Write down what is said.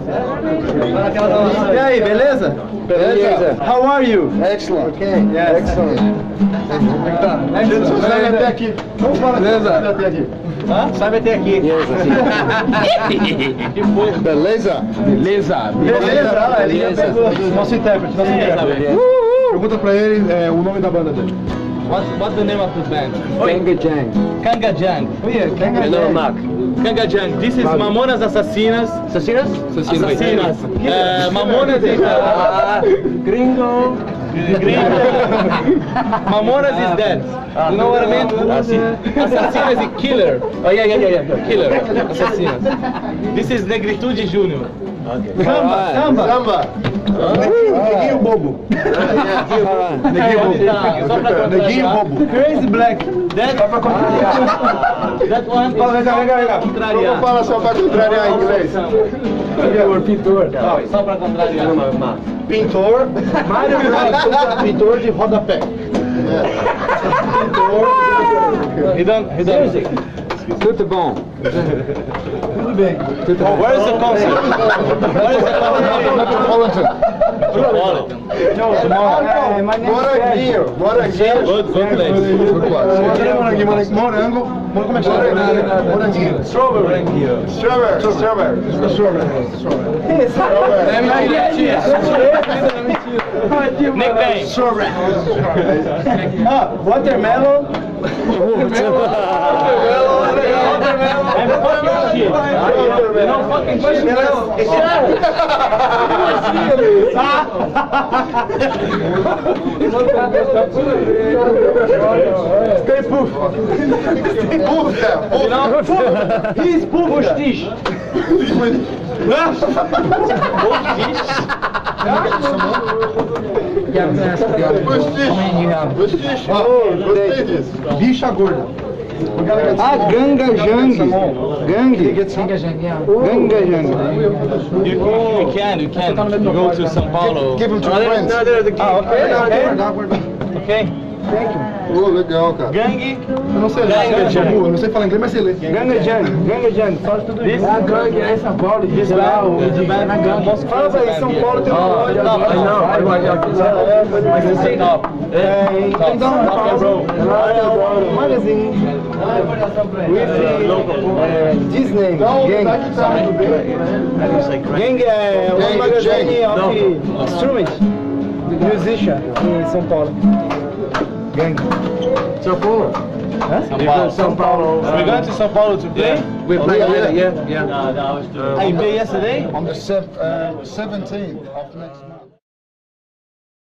E aí, beleza? Beleza. How are you? Excellent. Okay. Yes. Excellent. Como é que tá? Sabe até aqui. Vamos falar Beleza. sabe até aqui. Hã? Sabe até aqui. Beleza? Beleza. Beleza. Nosso intérprete. Pergunta pra ele o nome da banda dele. What's the name of the band? Kangajang. Kangajang. Menor Mac. Kangajang. This is Mamonas Assassinas. Assassinas? Assassinas. Mamonas is... Gringo. Mamonas is dead. You know what I mean? Assassinas is killer. Oh, yeah. Killer. Assassinas. This is Negritude Júnior. Okay. Samba. Neguinho bobo. Neguinho bobo. Crazy Black. That one is Vamos falar só pra contrariar em inglês. Pintor. Só pra contrariar. Pintor. Mário Pintor de rodapé. He done. Tudo bom. Tudo bem. Where is the concert? Metropolitan. Moranguinho. Good place. Morango. Como é que chama? Moranguinho. Strawberry. Nickname. Watermelon. And fucking shit. You know fucking shit. Stay poof. You know? He's Pustish. Gostei disso. Bicha gorda. Gangajang. Gangue. You can. You go to São Paulo. Give him to friends. Okay. Legal, cara. Gangue. Eu não sei ler. Eu não sei falar inglês, mas sei ler. Gangajang. Fala tudo isso. Gangue é em São Paulo. Diz lá o na gangue. Fala pra São Paulo tem Magazine. With this name. Gang é um magazine of instrument. Musician em São Paulo. Gang. São Paulo. São Paulo. We're going to São Paulo to play? We play, yeah. You played yesterday? On the 17th of next month.